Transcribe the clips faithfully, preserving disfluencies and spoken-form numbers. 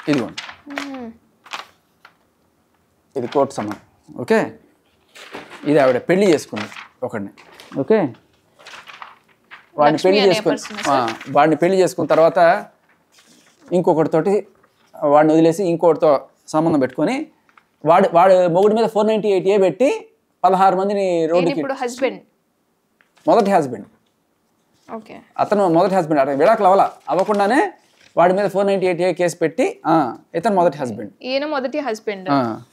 ఇదిగోండి, ఇది కోర్టు సమానం. ఓకే, ఇది ఆవిడ పెళ్లి చేసుకుంది ఒకడిని. ఓకే, వాడిని పెళ్లి చేసుకుని వాడిని పెళ్లి చేసుకున్న తర్వాత ఇంకొకటితోటి వాడిని వదిలేసి ఇంకొకటితో సంబంధం పెట్టుకొని వాడు వాడు మొగుడి మీద ఫోర్ నైంటీ ఎయిట్ ఏ పెట్టి పదహారు మందిని రోడ్డుకి. హస్బెండ్ మొదటి హస్బెండ్ ఓకే, అతను మొదటి హస్బెండ్ అతను విడాకులు అవ్వాల అవ్వకుండానే వాడి మీద four ninety eight A case పెట్టి ఇతను మొదటి హస్బెండ్. ఈయన మొదటి హస్బెండ్,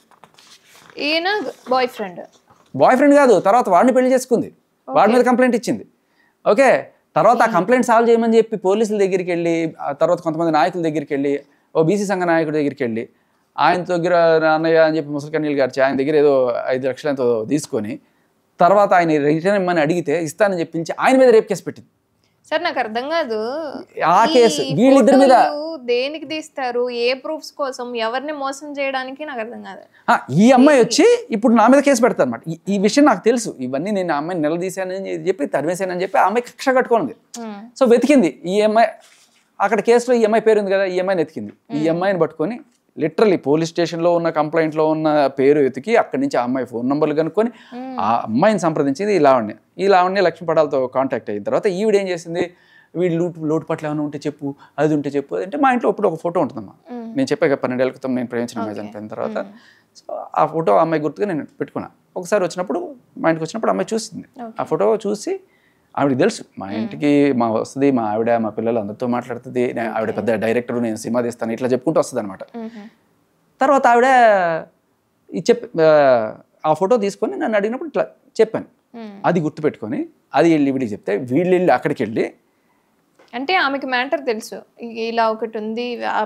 ఈయన బాయ్ ఫ్రెండ్. బాయ్ ఫ్రెండ్ కాదు, తర్వాత వాడిని పెళ్లి చేసుకుంది, వాడి మీద కంప్లైంట్ ఇచ్చింది. ఓకే, తర్వాత ఆ కంప్లైంట్ సాల్వ్ చేయమని చెప్పి పోలీసుల దగ్గరికి వెళ్ళి, ఆ తర్వాత కొంతమంది నాయకుల దగ్గరికి వెళ్ళి, ఓ బీసీ సంఘ నాయకుడి దగ్గరికి వెళ్ళి ఆయన దగ్గర అన్నయ్య అని చెప్పి ముసలి కన్నీళ్ళు గారిచి ఆయన దగ్గర ఏదో ఐదు లక్షలు ఎంతో తీసుకొని తర్వాత ఆయన రిటర్న్ ఇమ్మని అడిగితే ఇస్తానని చెప్పించి ఆయన మీద రేప్ కేసు పెట్టింది. సార్ నాకు అర్థం కాదు, ఆ కేసు వీళ్ళిద్దరి మీద దేనికి తీస్తారు, ఏ ప్రూఫ్స్ కోసం, ఎవరిని మోసం చేయడానికి నాకు అర్థం కాదు. ఈ అమ్మాయి వచ్చి ఇప్పుడు నా మీద కేసు పెడతారు అనమాట. ఈ విషయం నాకు తెలుసు, ఇవన్నీ నేను ఆ అమ్మాయిని నిలదీశానని చెప్పి తరిమేశానని చెప్పి ఆ అమ్మాయి కక్ష కట్టుకోనుంది. సో వెతికింది ఈ అమ్మాయి, అక్కడ కేసులో ఈ అమ్మాయి పేరు ఉంది కదా, ఈ అమ్మాయిని వెతికింది. ఈ అమ్మాయిని పట్టుకొని లిటరలీ పోలీస్ స్టేషన్లో ఉన్న కంప్లైంట్లో ఉన్న పేరు వెతికి అక్కడి నుంచి ఆ అమ్మాయి ఫోన్ నెంబర్లు కనుక్కొని ఆ అమ్మాయిని సంప్రదించింది ఈ లావణ్య. ఈ లావణ్య లక్ష్మీ పడాలతో కాంటాక్ట్ అయిన తర్వాత ఈవిడ ఏం చేసింది, వీడు లోటు లోటు పట్ల ఏమైనా ఉంటే చెప్పు, అది ఉంటే చెప్పు అంటే మా ఇంట్లో ఇప్పుడు ఒక ఫోటో ఉంటుందమ్మా. నేను చెప్పాక పన్నెండేళ్ల క్రితం నేను ప్రేమించిన అమ్మాయి చనిపోయిన తర్వాత సో ఆ ఫోటో అమ్మాయి గుర్తుగా నేను పెట్టుకున్నా. ఒకసారి వచ్చినప్పుడు మా ఇంటికి వచ్చినప్పుడు అమ్మాయి చూసింది, ఆ ఫోటో చూసి ఆవిడకి తెలుసు మా ఇంటికి మా వస్తుంది, మా ఆవిడ మా పిల్లలు అందరితో మాట్లాడుతుంది, ఆవిడ పెద్ద డైరెక్టర్, నేను సినిమా తీస్తాను, ఇట్లా చెప్పుకుంటూ వస్తుంది అనమాట. తర్వాత ఆవిడ చెప్ ఆ ఫోటో తీసుకొని నన్ను అడిగినప్పుడు ఇట్లా చెప్పాను, అది గుర్తుపెట్టుకొని అది వెళ్ళి వీడికి చెప్తే వీళ్ళు వెళ్ళి అక్కడికి వెళ్ళి అంటే ఆమెకి మ్యాటర్ తెలుసు ఇలా ఒకటి ఉంది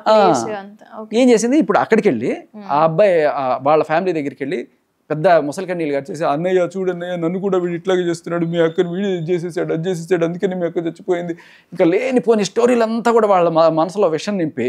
ఏం చేసింది, ఇప్పుడు అక్కడికి వెళ్ళి ఆ అబ్బాయి వాళ్ళ ఫ్యామిలీ దగ్గరికి వెళ్ళి పెద్ద ముసలి కన్నీళ్ళు గారు చేసి అన్నయ్య చూడన్నయ్య నన్ను కూడా వీడు ఇట్లాగే చేస్తున్నాడు, మీ అక్కని వీడియో చేసేసాడు, అది చేసేసాడు, అందుకని మీ అక్క చచ్చిపోయింది, ఇంకా లేనిపోని స్టోరీలంతా కూడా వాళ్ళ మనసులో విషం నింపి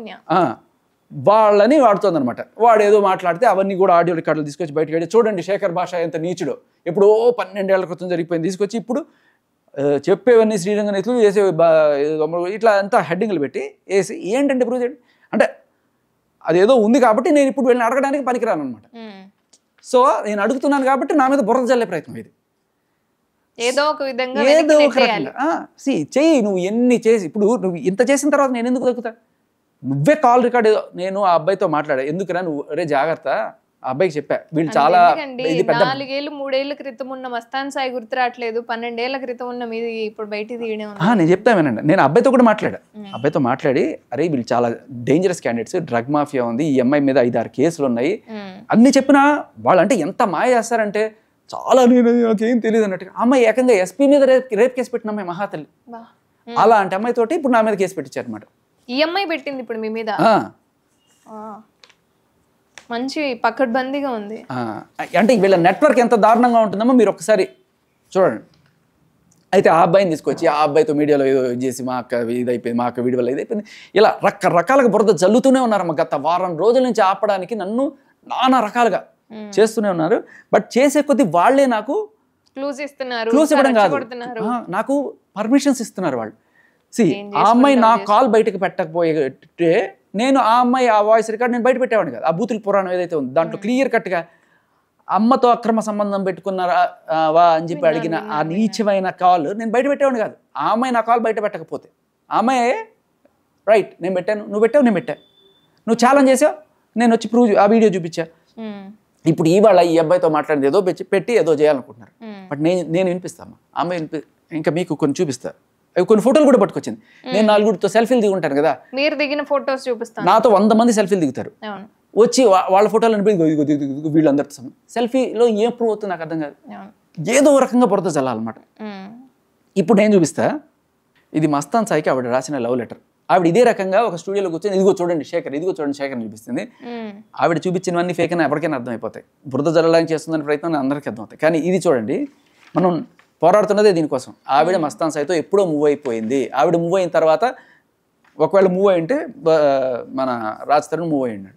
వాళ్ళని వాడుతుంది అనమాట. వాడు ఏదో మాట్లాడితే అవన్నీ కూడా ఆడియో రికార్డులు తీసుకొచ్చి బయటకు వెళ్ళి చూడండి శేఖర్ భాష ఎంత నీచుడో, ఎప్పుడో పన్నెండేళ్ల క్రితం జరిగిపోయింది తీసుకొచ్చి ఇప్పుడు చెప్పేవన్నీ శ్రీరంగం ఇట్లు చేసే ఇట్లా అంతా హెడ్డింగ్లు పెట్టి వేసి ఏంటంటే ప్రూవ్ చేయండి అంటే అదేదో ఉంది కాబట్టి నేను ఇప్పుడు వెళ్ళి అడగడానికి పనికిరాను అనమాట. సో నేను అడుగుతున్నాను కాబట్టి నా మీద బురద జల్లే ప్రయత్నం ఇది. ఏదో ఒక విధంగా ఏదో ఒక రకంగా సి చెయ్యి, నువ్వు ఎన్ని చేసి ఇప్పుడు నువ్వు ఇంత చేసిన తర్వాత నేను ఎందుకు దక్కుతా, నువ్వే కాల్ రికార్డ్ ఏదో నేను ఆ అబ్బాయితో మాట్లాడా ఎందుకురా నువ్వు అరే జాగ్రత్త ఆ అబ్బాయికి చెప్పా వీళ్ళు చాలా నాలుగేళ్ళు మూడేళ్ల క్రితం ఉన్న మస్తాన్ సాయి గుర్తు రావట్లేదు, పన్నెండేళ్ల క్రితం ఉన్న మీది ఇప్పుడు బయట తీయడం. నేను చెప్తా వినండి, నేను అబ్బాయితో కూడా మాట్లాడా, అబ్బాయితో మాట్లాడి అరే వీళ్ళు చాలా డేంజరస్ క్యాండిడేట్స్, డ్రగ్ మాఫియా ఉంది, ఈ అమ్మాయి మీద ఐదారు కేసులు ఉన్నాయి అన్ని చెప్పినా వాళ్ళు అంటే ఎంత మాయ చేస్తారంటే చాలా నేను నాకేం తెలియదు అన్నట్టు అమ్మాయి ఏకంగా ఎస్పీ మీద రేప్ రేప్ కేసు పెట్టిన అమ్మాయి మహాతల్లి, అలా అంటే అమ్మాయి తోటి ఇప్పుడు నా మీద కేసు పెట్టించారు అనమాట. ఈ అమ్మాయి పెట్టింది ఇప్పుడు మీ మీద, మంచి పకడ్బందీగా ఉంది. అంటే వీళ్ళ నెట్వర్క్ ఎంత దారుణంగా ఉంటుందమ్మో మీరు ఒకసారి చూడండి. అయితే ఆ అబ్బాయిని తీసుకొచ్చి ఆ అబ్బాయితో మీడియాలో ఏదో చేసి మా అక్క ఇదైపోయింది, మా అక్క వీడియో వల్ల ఇదైపోయింది, ఇలా రకరకాలుగా బురద జల్లుతూనే ఉన్నారమ్మ. గత వారం రోజుల నుంచి ఆపడానికి నన్ను నానా రకాలుగా చేస్తూనే ఉన్నారు. బట్ చేసే కొద్దీ వాళ్ళే నాకు క్లూస్ ఇస్తున్నారు, క్లూస్ ఇవ్వడం కాదు నాకు పర్మిషన్స్ ఇస్తున్నారు వాళ్ళు. సి ఆ అమ్మాయి నా కాల్ బయటకు పెట్టకపోతే నేను ఆ అమ్మాయి ఆ వాయిస్ రికార్డ్ నేను బయట పెట్టేవాడిని కాదు. ఆ బూతుల పురాణం ఏదైతే ఉంది దాంట్లో క్లియర్ కట్గా అమ్మతో అక్రమ సంబంధం పెట్టుకున్నారా వా అని చెప్పి అడిగిన ఆ నీచమైన కాల్ నేను బయట పెట్టేవాడిని కాదు. ఆ అమ్మాయి నా కాల్ బయట పెట్టకపోతే ఆ అమ్మాయి రైట్ నేను పెట్టాను, నువ్వు పెట్టావు, నేను పెట్టాను, నువ్వు ఛాలెంజ్ చేసావు, నేను వచ్చి ప్రూవ్ ఆ వీడియో చూపించా. ఇప్పుడు ఇవాళ ఈ అబ్బాయితో మాట్లాడింది ఏదో పెట్టి ఏదో చేయాలనుకుంటున్నారు. బట్ నేను నేను వినిపిస్తాను, ఆ అమ్మాయి వినిపి ఇంకా మీకు కొన్ని చూపిస్తా. అవి కొన్ని ఫోటోలు కూడా పట్టుకొచ్చింది. నేను నలుగురితో సెల్ఫీలు దిగుంటాను కదా, మీరు దిగిన ఫోటోస్ చూపిస్తాను, నాతో వంద మంది సెల్ఫీలు దిగుతారు, వచ్చి వాళ్ళ ఫోటోలు అనిపి వీళ్ళందరితో సమ సెల్ఫీలో ఏం ప్రూవ్ అవుతుంది నాకు అర్థం కాదు. ఏదో రకంగా బురద చల్లాలన్నమాట. ఇప్పుడు నేను చూపిస్తా, ఇది మస్తాన్ సాయికి ఆవిడ రాసిన లవ్ లెటర్. ఆవిడ ఇదే రకంగా ఒక స్టూడియోలో కూర్చొని ఇదిగో చూడండి శేఖర్, ఇదిగో చూడండి శేఖర్ చూపిస్తుంది. ఆవిడ చూపించినవన్నీ ఫేక్ అని ఎవరికైనా అర్థమైపోతాయి, బురద జల్లడానికి చేస్తుందని ప్రయత్నం అందరికీ అర్థమవుతాయి. కానీ ఇది చూడండి, మనం పోరాడుతున్నదే దీనికోసం. ఆవిడ మస్తాన్ సాయితో ఎప్పుడో మూవ్ అయిపోయింది. ఆవిడ మూవ్ అయిన తర్వాత ఒకవేళ మూవ్ అయింటే మన రాజ్ తరుణ్ మూవ్ అయ్యాడు.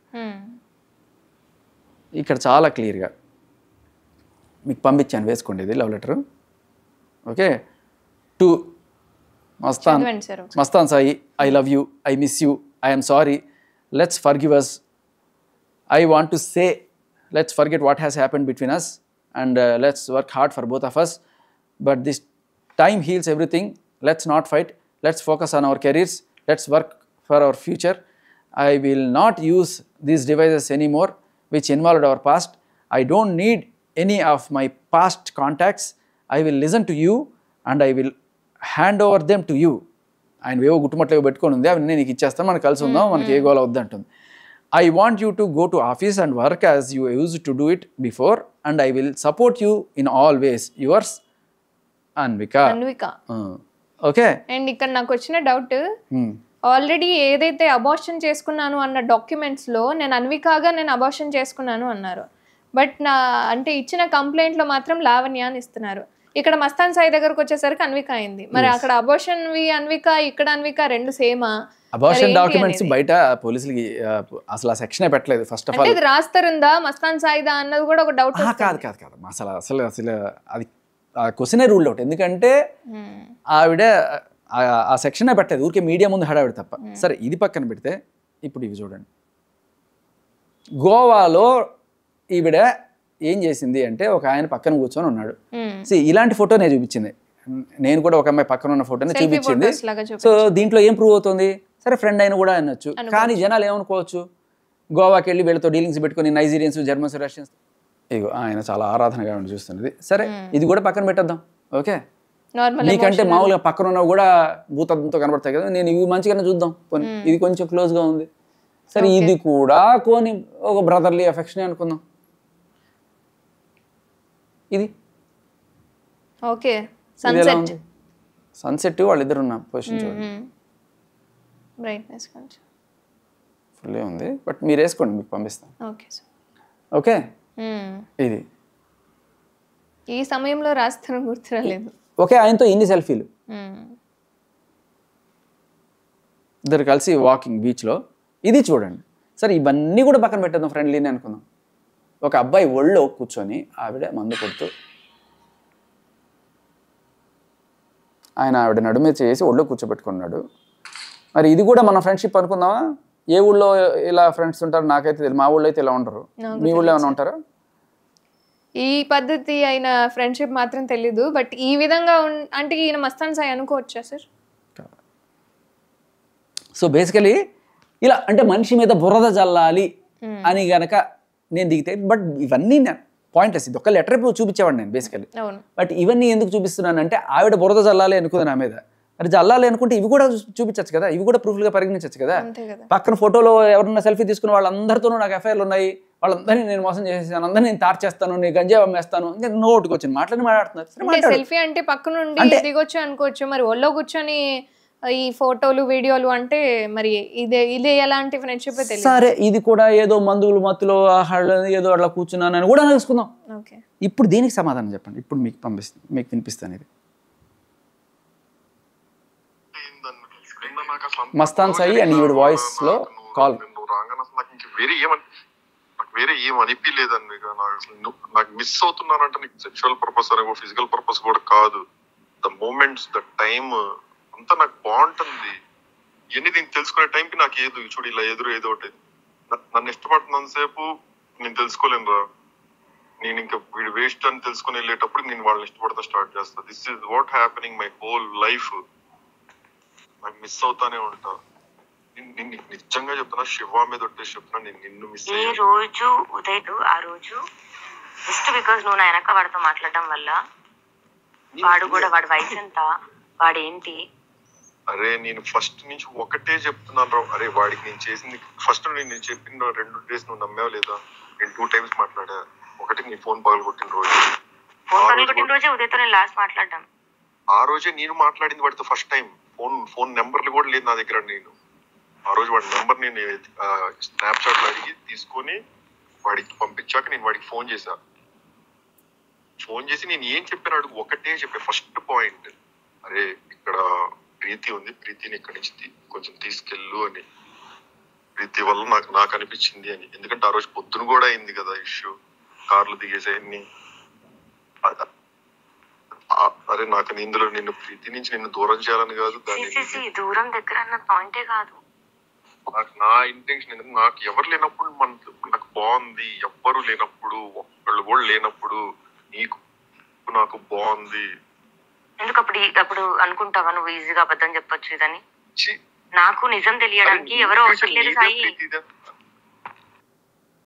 ఇక్కడ చాలా క్లియర్గా మీకు పంపించాను, వేసుకోండి ఇది love letter. Okay, to Mastan Mastan Sai, I love you, I miss you, I'm sorry, let's forgive us. I want to say, let's forget what has happened between us, and uh, let's work hard for both of us. But this time heals everything. Let's not fight. Let's focus on our careers. Let's work for our future. I will not use these devices anymore which involved our past. I don't need any of my past contacts. I will listen to you and I will hand over them to you. ఆయన వేవో గుట్టుమట్లు పెట్టుకొని ఉంది, అవి నేను నీకు ఇచ్చేస్తాను, మనకు కలిసి ఉందాం, మనకి ఏ గోల వద్దు అంటుంది. I want you to go to office and work as you used to do it before, and I will support you in all ways. Yours, Anvika. Anvika. Okay. And ఇక్కడ నాకు వచ్చిన డౌట్, ఆల్రెడీ ఏదైతే అబార్షన్ చేసుకున్నాను అన్న documents లో నేను అన్వికాగా నేను abortion చేసుకున్నాను అన్నారు. బట్ నా అంటే ఇచ్చిన కంప్లైంట్ లో మాత్రం లావణ్య అని ఇస్తున్నారు. ఇక్కడ మస్తాన్ సాయి దగ్గరకు వచ్చేసరికి అన్విక అయింది. మరి అక్కడ అబార్షన్ వి అన్విక, ఇక్కడ అన్విక రెండు సేమా? అబార్షన్ డాక్యుమెంట్స్ బయట పోలీసులకి అసలు ఆ సెక్షనే పెట్టలేదు. ఫస్ట్ ఆఫ్ ఆల్ ఇది రాస్తారుందా మస్తాన్ సాయిదా అన్నది కూడా ఒక డౌట్. కాదు కాదు కాదు అసలు అసలు అసలు అది క్వశ్చనే రూల్డ్ అవుట్. ఎందుకంటే ఆవిడ ఆ సెక్షనే పెట్టలేదు, ఊరికే మీడియా ముందు హడావిడ తప్ప. సరే ఇది పక్కన పెడితే ఇప్పుడు ఇవి చూడండి. గోవాలో ఈవిడ ఏం చేసింది అంటే, ఒక ఆయన పక్కన కూర్చొని ఉన్నాడు. సి ఇలాంటి ఫోటో నేను చూపించింది, నేను కూడా ఒక అమ్మాయి పక్కన ఉన్న ఫోటోని చూపించింది. సో దీంట్లో ఏం ప్రూవ్ అవుతుంది? సరే ఫ్రెండ్ అయిన కూడా అనొచ్చు, కానీ జనాలు ఏమనుకోవచ్చు, గోవాకి వెళ్ళి వీళ్ళతో డీలింగ్స్ పెట్టుకుని నైజీరియన్స్, జర్మన్స్, రష్యన్స్, ఇగో ఆయన చాలా ఆరాధనగా ఉండి చూస్తున్నది. సరే ఇది కూడా పక్కన పెట్టేద్దాం. ఓకే, నీకంటే మామూలుగా పక్కన ఉన్నవి కూడా భూతత్వంతో కనబడతాయి కదా, నేను ఇవి మంచిగానే చూద్దాం, కొన్ని ఇది కొంచెం క్లోజ్గా ఉంది. సరే ఇది కూడా కొని ఒక బ్రదర్లీ ఎఫెక్షన్ అనుకుందాం. ఇది ఓకే సన్సెట్ సన్సెట్ వాళ్ళిద్దరు ఉన్న పొజిషన్ చూడండి. బ్రైట్నెస్ కొంచెం ఫుల్లే ఉంది, బట్ మీరు వేసుకోండి, మీకు పంపిస్తాను. Okay sir. ఓకే, ఇది ఈ సమయంలో రాస్తాను గుర్తురాలేదు. ఓకే, ఆయనతో ఇన్ని సెల్ఫీలు, ఇద్దరు కలిసి వాకింగ్ బీచ్లో, ఇది చూడండి. సరే ఇవన్నీ కూడా పక్కన పెట్టేద్దాం, ఫ్రెండ్లీని అనుకుందాం. ఒక అబ్బాయి ఒళ్ళో కూర్చొని ఆవిడ మందు కొడుతూ, ఆయన ఆవిడ నడుమే చేసి ఒళ్ళో కూర్చోబెట్టుకున్నాడు. మరి ఇది కూడా మన ఫ్రెండ్షిప్ అనుకుందామా? ఏ ఊళ్ళో ఇలా ఫ్రెండ్స్ ఉంటారు నాకైతే తెలియదు, మా ఊళ్ళో అయితే ఇలా ఉంటారు. మీ ఊళ్ళో ఏమైనా ఉంటారా? ఈ పద్ధతి అయిన ఫ్రెండ్షిప్ మాత్రం తెలీదు, బట్ ఈ విధంగా అంటే ఈయన మస్తాన్ సాయి అనుకోవచ్చా సార్? సో బేసికలీ ఇలా అంటే మనిషి మీద బురద జల్లాలి అని గనక నేను దిగితే, బట్ ఇవన్నీ పాయింట్లెస్. ఇది ఒక లెటర్ చూపించేవాడు నేను బేసికలీ. బట్ ఇవన్నీ ఎందుకు చూపిస్తున్నాను అంటే, ఆవిడ బురద జల్లాలి అనుకుంది నా మీద, మరి జల్లాలి అనుకుంటే ఇవి కూడా చూపించచ్చు కదా, ఇవి కూడా ప్రూఫ్లుగా పరిగణించచ్చు కదా. పక్కన ఫోటోలో ఎవరన్నా సెల్ఫీ తీసుకున్న వాళ్ళందరితోనూ నాకు ఎఫ్ఐఆర్లు ఉన్నాయి, వాళ్ళందరినీ నేను మోసం చేసేసాను, అందరినీ నేను తార్ చేస్తాను, నేను గంజా అమ్మేస్తాను, ఇంకా నోటుకు వచ్చింది మాట్లాడి మాట్లాడుతున్నారు. సెల్ఫీ అంటే పక్క నుండి దిగొచ్చు అనుకోవచ్చు, మరి ఒళ్ళో కూర్చొని ఈ ఫోటోలు వీడియోలు అంటే మరి ఇదే ఇదే ఎలాంటి ఫ్రెండ్షిప్? సరే ఇది కూడా ఏదో మందులు మత్తులో ఏదో అట్లా కూర్చున్నానని కూడా తెలుసుకుందాం. ఇప్పుడు దీనికి సమాధానం చెప్పండి, ఇప్పుడు మీకు పంపిస్తాను, మీకు వినిపిస్తాను. ఇది మస్తాన్ సాయి అండ్ ఈవిడ వాయిస్ లో కాల్. వేరే ఏం అనిపించలేదండి, నాకు మిస్ అవుతున్నానంటే నీకు సెక్షువల్ పర్పస్ అని ఫిజికల్ పర్పస్ కూడా కాదు, ద మూమెంట్స్ ద టైమ్ అంతా నాకు బాగుంటుంది. ఇవన్నీ నేను తెలుసుకునే టైంకి నాకు ఏదో చూడు ఇలా ఎదురు ఏదో ఒకటి నన్ను ఇష్టపడుతున్నంతసేపు నేను తెలుసుకోలేను రా, నేను ఇంకా వీడు వేస్ట్ అని తెలుసుకుని వెళ్ళేటప్పుడు నేను వాళ్ళని ఇష్టపడతా స్టార్ట్ చేస్తా. This is what happening my whole life. నాకు మిస్ అవుతానే ఉంటా. నేను నిజంగా చెప్తున్నా, శివ మీద ఒట్టేసి చెప్తున్నా, నేను నిన్ను మిస్ ఈ రోజు ఉదయ్ ఆ రోజు జస్ట్ బికాస్ నువ్వు నా వెనక వాడితో మాట్లాడడం వల్ల, వాడు కూడా వాడి వయసు ఎంత, వాడేంటి, అరే నేను ఫస్ట్ నుంచి ఒకటే చెప్తున్నాను రా, అరే వాడికి నేను చేసింది ఫస్ట్ నేను చెప్పిన రెండు డేస్ నువ్వు నమ్మావు లేదా? నేను టూ టైమ్స్ మాట్లాడా. ఒకటి నీ ఫోన్ పగలు కొట్టిన రోజు, ఫోన్ పగలు కొట్టిన రోజే ఉదయ్తో నేను లాస్ట్ మాట్లాడడం. ఆ రోజే నేను మాట్లాడింది వాడితో ఫస్ట్ టైం. ఫోన్ ఫోన్ నెంబర్లు కూడా లేదు నా దగ్గర. నేను ఆ రోజు వాడి నెంబర్ నేను స్నాప్ షాట్ లో అడిగి తీసుకొని వాడికి పంపించాక నేను వాడికి ఫోన్ చేశా. ఫోన్ చేసి నేను ఏం చెప్పాను అడుగు, ఒకటే చెప్పా ఫస్ట్ పాయింట్, అరే ఇక్కడ ప్రీతి ఉంది, ప్రీతిని ఇక్కడి నుంచి కొంచెం తీసుకెళ్ళు అని. ప్రీతి వల్ల నాకు నాకు అనిపించింది అని. ఎందుకంటే ఆ రోజు పొద్దున కూడా అయింది కదా ఇష్యూ, కార్లు దిగేసాయన్ని. అరే నాకు ఇందులో నిన్ను ప్రీతి నుంచి నిన్ను దూరం చేయాలని కాదు, దాన్ని దూరం దగ్గర అన్న పాయింటే కాదు, నాకు నా ఇంటెన్షన్ ఏంటంటే నాకు ఎవరు లేనప్పుడు మన నాకు బాగుంది, ఎవ్వరు లేనప్పుడు ఒక్కళ్ళు కూడా లేనప్పుడు నీకు నాకు బాగుంది. ఎందుకు అప్పుడు అప్పుడు అనుకుంటావా నువ్వు ఈజీగా అబద్ధం చెప్పొచ్చు ఇదని? నాకు నిజం తెలియడానికి ఎవరో అవసరం లేదు సాయి.